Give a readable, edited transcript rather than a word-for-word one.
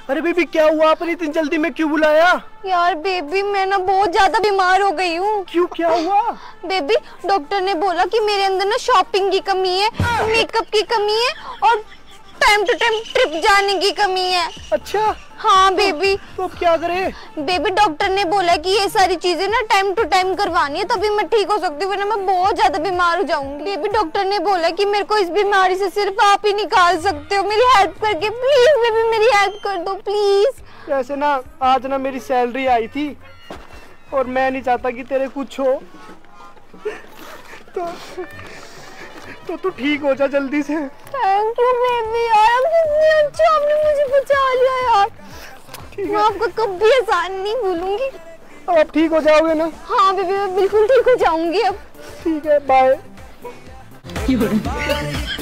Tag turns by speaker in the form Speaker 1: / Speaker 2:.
Speaker 1: अरे बेबी क्या हुआ, आपने इतनी जल्दी में क्यों बुलाया?
Speaker 2: यार बेबी मैं ना बहुत ज्यादा बीमार हो गई हूँ।
Speaker 1: क्यों, क्या हुआ?
Speaker 2: बेबी डॉक्टर ने बोला कि मेरे अंदर ना शॉपिंग की कमी है, मेकअप की कमी है और टाइम टू टाइम ट्रिप जाने की कमी है।
Speaker 1: अच्छा
Speaker 2: हाँ बेबी।
Speaker 1: तो क्या करे?
Speaker 2: बेबी डॉक्टर ने बोला कि ये सारी चीजें ना टाइम टू टाइम करवानी है तभी मैं ठीक हो सकती हूँ, वरना मैं बहुत ज्यादा बीमार हो जाऊंगी। बेबी डॉक्टर ने बोला कि मेरे को इस बीमारी से सिर्फ आप ही निकाल सकते हो, मेरी हेल्प करके प्लीज बेबी मेरी हेल्प कर दो प्लीज।
Speaker 1: ऐसे ना आज ना मेरी सैलरी आई थी और मैं नहीं चाहता कि तेरे कुछ हो, तो तू ठीक हो जा जल्दी से।
Speaker 2: थैंक यू बेबी यार, आप कितने अच्छे, आपने मुझे बचा लिया यार। मैं आपको कभी एहसान नहीं भूलूंगी।
Speaker 1: अब आप ठीक हो जाओगे ना?
Speaker 2: हाँ बेबी मैं बिल्कुल ठीक हो जाऊंगी अब।
Speaker 1: ठीक है, बाय।